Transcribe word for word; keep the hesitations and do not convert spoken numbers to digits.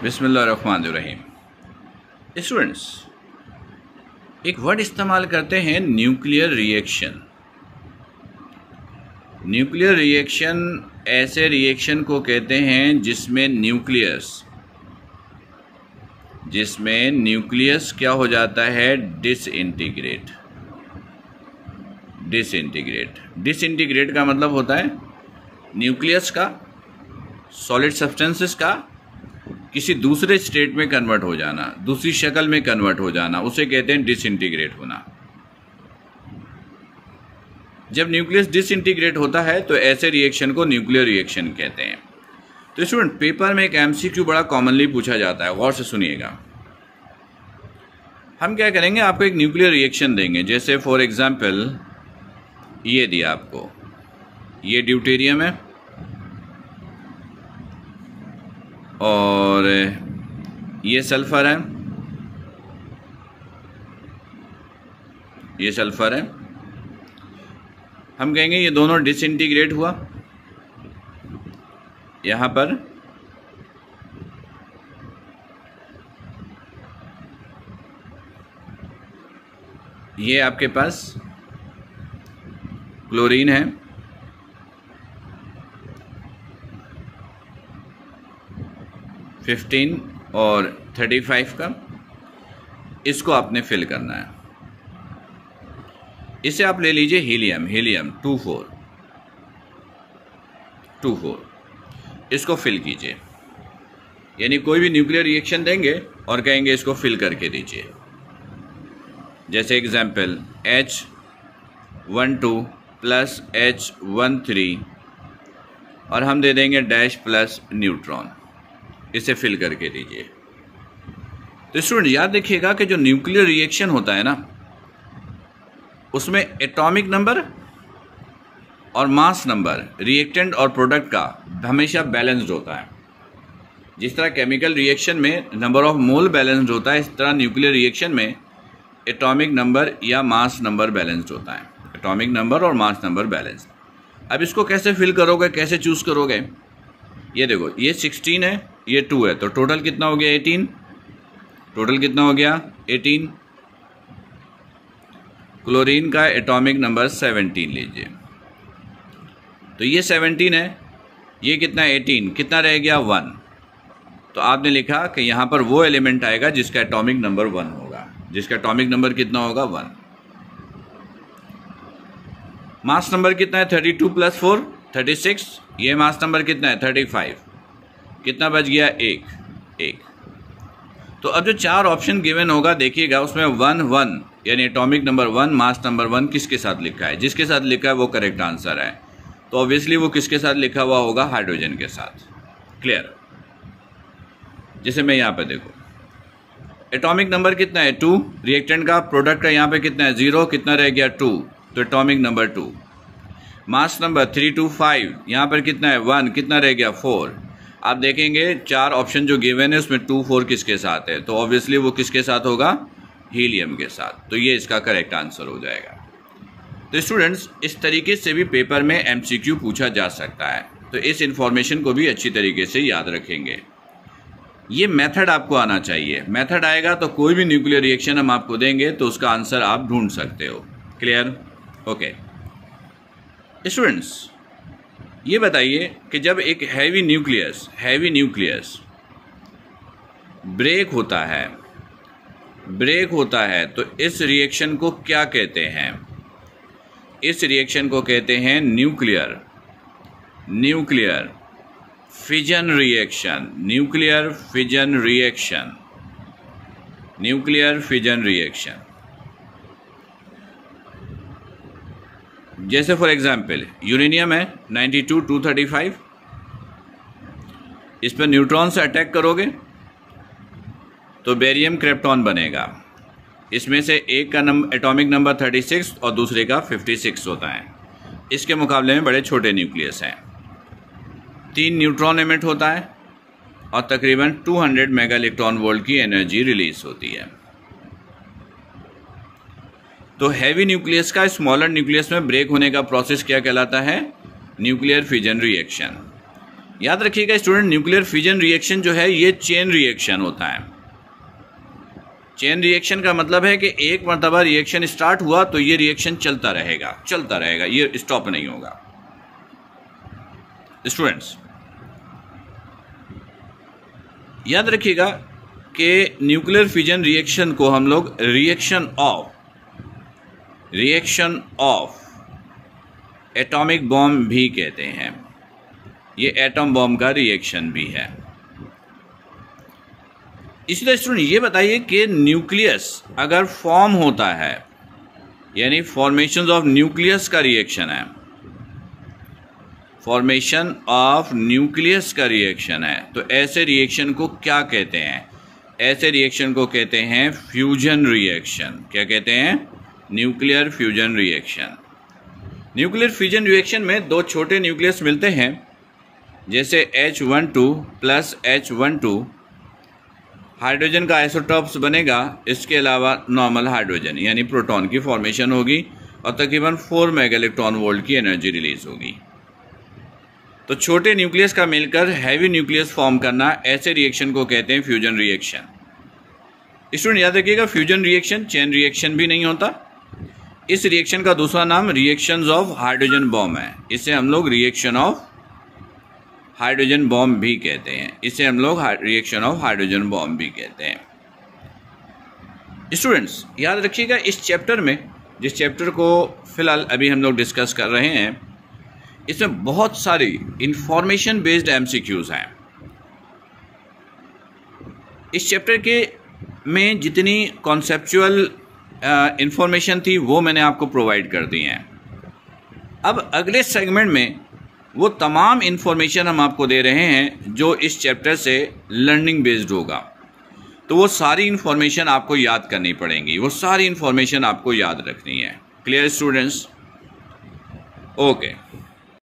बिस्मिल्लाहिर्रहमानिर्रहीम। स्टूडेंट्स, एक वर्ड इस्तेमाल करते हैं न्यूक्लियर रिएक्शन। न्यूक्लियर रिएक्शन ऐसे रिएक्शन को कहते हैं जिसमें न्यूक्लियस जिसमें न्यूक्लियस क्या हो जाता है, डिसइंटीग्रेट। डिसइंटीग्रेट डिसइंटीग्रेट का मतलब होता है न्यूक्लियस का, सॉलिड सब्सटेंसेस का किसी दूसरे स्टेट में कन्वर्ट हो जाना, दूसरी शक्ल में कन्वर्ट हो जाना, उसे कहते हैं डिसइंटीग्रेट होना। जब न्यूक्लियस डिसइंटीग्रेट होता है तो ऐसे रिएक्शन को न्यूक्लियर रिएक्शन कहते हैं। तो स्टूडेंट, पेपर में एक एमसीक्यू बड़ा कॉमनली पूछा जाता है, गौर से सुनिएगा। हम क्या करेंगे, आपको एक न्यूक्लियर रिएक्शन देंगे। जैसे फॉर एग्जांपल ये दिया आपको, ये ड्यूटेरियम है और ये सल्फर है, ये सल्फर है। हम कहेंगे ये दोनों डिसइंटीग्रेट हुआ। यहाँ पर ये आपके पास क्लोरीन है, फिफ्टीन और थर्टी फाइव का, इसको आपने फिल करना है। इसे आप ले लीजिए helium, helium two four two four इसको फिल कीजिए। यानी कोई भी न्यूक्लियर रिएक्शन देंगे और कहेंगे इसको फिल करके दीजिए। जैसे example H one two plus H one three और हम दे देंगे डैश प्लस न्यूट्रॉन, इसे फिल करके दीजिए। तो स्टूडेंट याद रखिएगा कि जो न्यूक्लियर रिएक्शन होता है ना, उसमें एटॉमिक नंबर और मास नंबर रिएक्टेंट और प्रोडक्ट का हमेशा बैलेंस्ड होता है। जिस तरह केमिकल रिएक्शन में नंबर ऑफ मोल बैलेंस्ड होता है, इस तरह न्यूक्लियर रिएक्शन में एटॉमिक नंबर या मास नंबर बैलेंस्ड होता है। एटॉमिक नंबर और मास नंबर बैलेंस्ड। अब इसको कैसे फिल करोगे, कैसे चूज करोगे? ये देखो, ये सिक्सटीन है, ये टू है, तो टोटल कितना हो गया? एटीन। टोटल कितना हो गया? एटीन। क्लोरीन का एटॉमिक नंबर सेवनटीन लीजिए, तो ये सेवनटीन है, ये कितना? एटीन। कितना रह गया? वन। तो आपने लिखा कि यहाँ पर वो एलिमेंट आएगा जिसका एटॉमिक नंबर वन होगा। जिसका एटॉमिक नंबर कितना होगा? वन। मास नंबर कितना है? Thirty two plus four thirty six. ये मास नंबर कितना है? Thirty five. कितना बच गया? एक। एक। तो अब जो चार ऑप्शन गिवन होगा देखिएगा, उसमें वन वन यानी atomic number one, mass number one किसके साथ लिखा है? जिसके साथ लिखा है वो करेक्ट आंसर है। तो ऑब्वियसली वो किसके साथ लिखा हुआ होगा? हाइड्रोजन के साथ। क्लियर? जैसे मैं यहाँ पे देखो, एटॉमिक नंबर कितना है? टू। रिएक्टेंट का, प्रोडक्ट का यहाँ पे कितना है? जीरो। कितना रह गया? टू। तो atomic number two. Mass number three two five, यहाँ पर कितना है? वन। कितना रह गया? फोर। आप देखेंगे चार ऑप्शन जो गिवन है उसमें टू फोर किसके साथ है? तो ऑब्वियसली वो किसके साथ होगा? हीलियम के साथ। तो ये इसका करेक्ट आंसर हो जाएगा। तो स्टूडेंट्स, इस तरीके से भी पेपर में एमसीक्यू पूछा जा सकता है, तो इस इंफॉर्मेशन को भी अच्छी तरीके से याद रखेंगे। ये मेथड आपको आना चाहिए। मेथड आएगा तो कोई भी न्यूक्लियर रिएक्शन हम आपको देंगे तो उसका आंसर आप ढूंढ सकते हो। क्लियर? ओके स्टूडेंट्स, ये बताइए कि जब एक heavy nucleus heavy nucleus break होता है ब्रेक होता है तो इस रिएक्शन को क्या कहते हैं? इस रिएक्शन को कहते हैं nuclear nuclear fission reaction. Nuclear fission reaction nuclear fission reaction. जैसे फॉर एग्जांपल यूरेनियम है ninety two two thirty five, इस पर न्यूट्रॉन से अटैक करोगे तो बेरियम क्रिप्टॉन बनेगा। इसमें से एक का number atomic number thirty six और दूसरे का फिफ्टी सिक्स होता है। इसके मुकाबले में बड़े छोटे न्यूक्लियस हैं। तीन न्यूट्रॉन एमिट होता है और तकरीबन two hundred mega electron volt की एनर्जी रिलीज होती है। तो हैवी न्यूक्लियस का स्मॉलर न्यूक्लियस में ब्रेक होने का प्रोसेस क्या कहलाता है? Nuclear fission reaction. याद रखिएगा स्टूडेंट, न्यूक्लियर फिजन रिएक्शन जो है ये चेन रिएक्शन होता है। चेन रिएक्शन का मतलब है कि एक मरतबा रिएक्शन स्टार्ट हुआ तो ये रिएक्शन चलता रहेगा चलता रहेगा ये स्टॉप नहीं होगा। स्टूडेंट्स याद रखिएगा कि न्यूक्लियर फिजन रिएक्शन को हम लोग reaction of reaction of atomic bomb भी कहते हैं। ये एटम बॉम्ब का रिएक्शन भी है। इसलिए स्टूडेंट ये बताइए कि न्यूक्लियस अगर फॉर्म होता है, यानी फॉर्मेशन ऑफ न्यूक्लियस का रिएक्शन है, फॉर्मेशन ऑफ न्यूक्लियस का रिएक्शन है, तो ऐसे रिएक्शन को क्या कहते हैं? ऐसे रिएक्शन को कहते हैं फ्यूजन रिएक्शन। क्या कहते हैं? Nuclear fusion reaction. Nuclear fusion reaction में दो छोटे न्यूक्लियस मिलते हैं, जैसे H one two plus H one two, hydrogen का आइसोटॉप्स बनेगा, इसके अलावा नॉर्मल हाइड्रोजन यानी प्रोटॉन की फॉर्मेशन होगी और तकरीबन फोर मेगा इलेक्ट्रॉन वोल्ट की एनर्जी रिलीज होगी। तो छोटे न्यूक्लियस का मिलकर हैवी न्यूक्लियस फॉर्म करना, ऐसे रिएक्शन को कहते हैं फ्यूजन रिएक्शन। स्टूडेंट याद रखिएगा, फ्यूजन रिएक्शन चेन रिएक्शन भी नहीं होता। इस रिएक्शन का दूसरा नाम रिएक्शंस ऑफ हाइड्रोजन बॉम्ब है। इसे हम लोग रिएक्शन ऑफ हाइड्रोजन बॉम्ब भी कहते हैं। इसे हम लोग रिएक्शन ऑफ हाइड्रोजन बॉम्ब भी कहते हैं। स्टूडेंट्स याद रखिएगा, इस चैप्टर में, जिस चैप्टर को फिलहाल अभी हम लोग डिस्कस कर रहे हैं, इसमें बहुत सारी इंफॉर्मेशन बेस्ड एमसीक्यूज हैं। इस चैप्टर के में जितनी कॉन्सेप्चुअल इंफॉर्मेशन थी वो मैंने आपको प्रोवाइड कर दी हैं। अब अगले सेगमेंट में वो तमाम इंफॉर्मेशन हम आपको दे रहे हैं जो इस चैप्टर से लर्निंग बेस्ड होगा। तो वो सारी इंफॉर्मेशन आपको याद करनी पड़ेंगी, वो सारी इंफॉर्मेशन आपको याद रखनी है। Clear students? ओके।